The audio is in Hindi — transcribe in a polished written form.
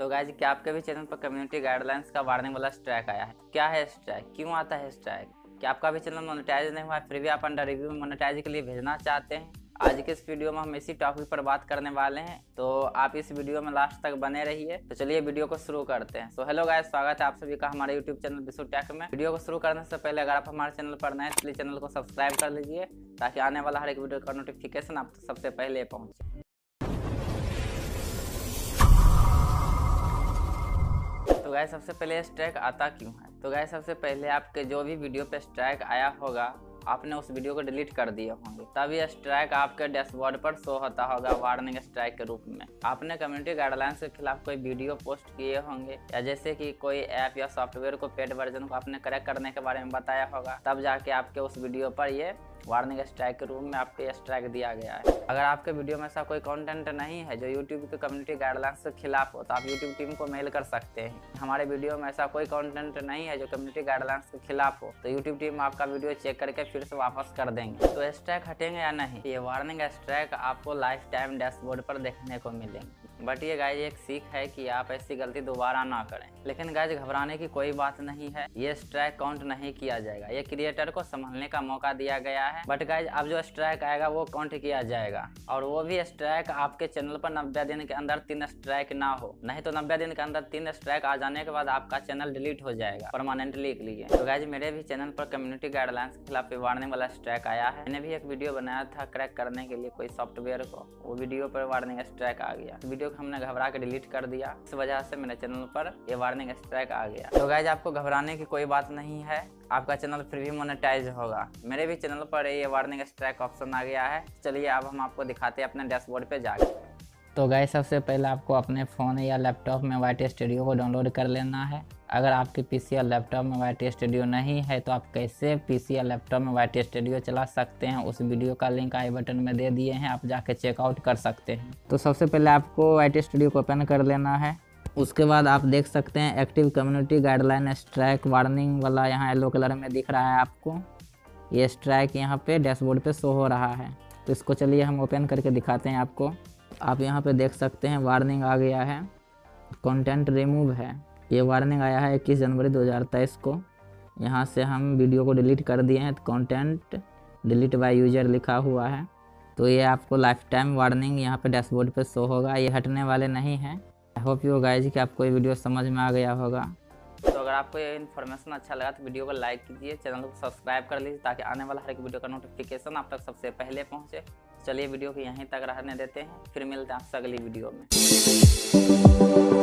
तो गाइज क्या आपके भी चैनल पर कम्युनिटी गाइडलाइंस का वार्निंग वाला स्ट्राइक आया है? क्या है स्ट्राइक, क्यों आता है स्ट्राइक? क्या आपका भी चैनल मोनेटाइज नहीं हुआ है फिर भी आप अंडर रिव्यू मोनेटाइज के लिए भेजना चाहते हैं? आज के इस वीडियो में हम इसी टॉपिक पर बात करने वाले हैं, तो आप इस वीडियो में लास्ट तक बने रहिए। तो चलिए वीडियो को शुरू करते हैं। सो हेलो गाइस, स्वागत है आप सभी का हमारे यूट्यूब चैनल बिशु टेक में। वीडियो को शुरू करने से पहले अगर आप हमारे चैनल पर नए हैं तो चैनल को सब्सक्राइब कर लीजिए ताकि आने वाला हर एक वीडियो का नोटिफिकेशन आप तक सबसे पहले पहुंचे। तो गाइस सबसे पहले स्ट्राइक आता क्यों है? तो गाइस सबसे पहले आपके जो भी वीडियो पे स्ट्राइक आया होगा आपने उस वीडियो को डिलीट कर दिए होंगे, तब ये स्ट्राइक आपके डैशबोर्ड पर शो होता होगा वार्निंग स्ट्राइक के रूप में। आपने कम्युनिटी गाइडलाइंस के खिलाफ कोई वीडियो पोस्ट किए होंगे या जैसे कि कोई ऐप या सॉफ्टवेयर को पेड वर्जन को आपने करेक्ट करने के बारे में बताया होगा, तब जाके आपके उस वीडियो पर ये वार्निंग स्ट्राइक के रूप में आपको स्ट्राइक दिया गया है। अगर आपके वीडियो में ऐसा कोई कंटेंट नहीं है जो यूट्यूब के कम्युनिटी गाइडलाइंस के खिलाफ हो तो आप यूट्यूब टीम को मेल कर सकते हैं। हमारे वीडियो में ऐसा कोई कंटेंट नहीं है जो कम्युनिटी गाइडलाइंस के खिलाफ हो तो यूट्यूब टीम आपका वीडियो चेक करके फिर से वापस कर देंगे। तो स्ट्राइक हटेंगे या नहीं? ये वार्निंग स्ट्राइक आपको लाइफ टाइम डैशबोर्ड पर देखने को मिलेंगे। बट ये गाइज एक सीख है कि आप ऐसी गलती दोबारा ना करें। लेकिन गाइज घबराने की कोई बात नहीं है, ये स्ट्राइक काउंट नहीं किया जाएगा। ये क्रिएटर को संभलने का मौका दिया गया है। बट गाइज अब जो स्ट्राइक आएगा वो काउंट किया जाएगा, और वो भी स्ट्राइक आपके चैनल पर 90 दिन के अंदर 3 स्ट्राइक ना हो। नहीं तो 90 दिन के अंदर 3 स्ट्राइक आ जाने के बाद आपका चैनल डिलीट हो जाएगा परमानेंटली के लिए। तो गाइज मेरे भी चैनल पर कम्युनिटी गाइडलाइंस के खिलाफ वार्निंग वाला स्ट्राइक आया है। मैंने भी एक वीडियो बनाया था क्रैक करने के लिए कोई सॉफ्टवेयर को, वो वीडियो पर वार्निंग स्ट्राइक आ गया। वीडियो को हमने घबरा के डिलीट कर दिया, इस वजह से मेरे चैनल पर ये वार्निंग स्ट्राइक आ गया। तो गाइज आपको घबराने की कोई बात नहीं है, आपका चैनल फिर भी मोनेटाइज होगा। मेरे भी चैनल पर ये वार्निंग स्ट्राइक ऑप्शन आ गया है। चलिए अब हम आपको दिखाते हैं अपने डैशबोर्ड पे जाके। तो गाइस सबसे पहले आपको अपने फ़ोन या लैपटॉप में वाईटी स्टूडियो को डाउनलोड कर लेना है। अगर आपके पीसी या लैपटॉप में वाईटी स्टूडियो नहीं है तो आप कैसे पीसी या लैपटॉप में वाईटी स्टूडियो चला सकते हैं, उस वीडियो का लिंक आई बटन में दे दिए हैं, आप जाके चेकआउट कर सकते हैं। तो सबसे पहले आपको वाईटी स्टूडियो को ओपन कर लेना है। उसके बाद आप देख सकते हैं active community guideline strike warning वाला यहाँ येलो कलर में दिख रहा है आपको। ये स्ट्राइक यहाँ पे डैशबोर्ड पे शो हो रहा है। तो इसको चलिए हम ओपन करके दिखाते हैं आपको। आप यहाँ पे देख सकते हैं वार्निंग आ गया है, कंटेंट रिमूव है। ये वार्निंग आया है 21 जनवरी 2023 को। यहाँ से हम वीडियो को डिलीट कर दिए हैं, तो कंटेंट डिलीट बाय यूजर लिखा हुआ है। तो ये आपको लाइफ टाइम वार्निंग यहाँ पे डैशबोर्ड पे शो होगा, ये हटने वाले नहीं हैं। आई होप यू गाइज कि आपको ये वीडियो समझ में आ गया होगा। तो अगर आपको ये इन्फॉर्मेशन अच्छा लगा तो वीडियो को लाइक कीजिए, चैनल को सब्सक्राइब कर लीजिए ताकि आने वाला हर एक वीडियो का नोटिफिकेशन आप तक सबसे पहले पहुंचे। चलिए वीडियो को यहीं तक रहने देते हैं, फिर मिलते हैं आपसे अगली वीडियो में।